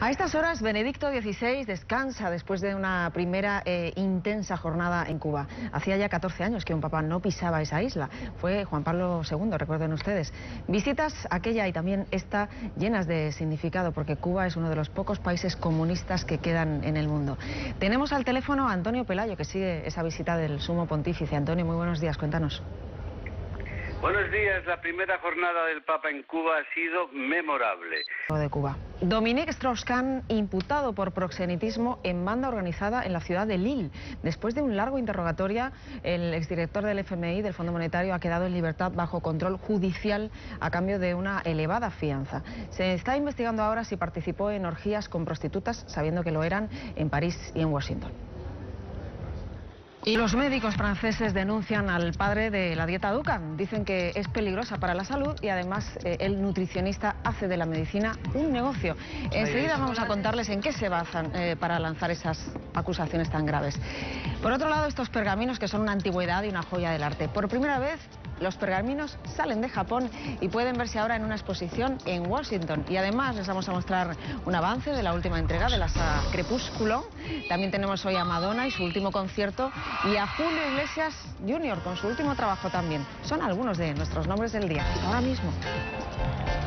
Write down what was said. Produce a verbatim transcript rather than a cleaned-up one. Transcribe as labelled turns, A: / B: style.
A: A estas horas, Benedicto dieciséis descansa después de una primera eh, intensa jornada en Cuba. Hacía ya catorce años que un papa no pisaba esa isla. Fue Juan Pablo segundo, recuerden ustedes. Visitas aquella y también esta llenas de significado, porque Cuba es uno de los pocos países comunistas que quedan en el mundo. Tenemos al teléfono a Antonio Pelayo, que sigue esa visita del Sumo Pontífice. Antonio, muy buenos días, cuéntanos.
B: Buenos días. La primera jornada del Papa en Cuba ha sido memorable.
A: De Cuba. Dominique Strauss-Kahn, imputado por proxenetismo en banda organizada en la ciudad de Lille. Después de un largo interrogatorio, el exdirector del F M I, del Fondo Monetario, ha quedado en libertad bajo control judicial a cambio de una elevada fianza. Se está investigando ahora si participó en orgías con prostitutas, sabiendo que lo eran en París y en Washington. Y los médicos franceses denuncian al padre de la dieta Dukan. Dicen que es peligrosa para la salud y además eh, el nutricionista hace de la medicina un negocio. Enseguida vamos a contarles en qué se basan eh, para lanzar esas acusaciones tan graves. Por otro lado, estos pergaminos que son una antigüedad y una joya del arte. Por primera vez, los pergaminos salen de Japón y pueden verse ahora en una exposición en Washington. Y además les vamos a mostrar un avance de la última entrega de la saga Crepúsculo. También tenemos hoy a Madonna y su último concierto, y a Julio Iglesias junior con su último trabajo también. Son algunos de nuestros nombres del día. Ahora mismo.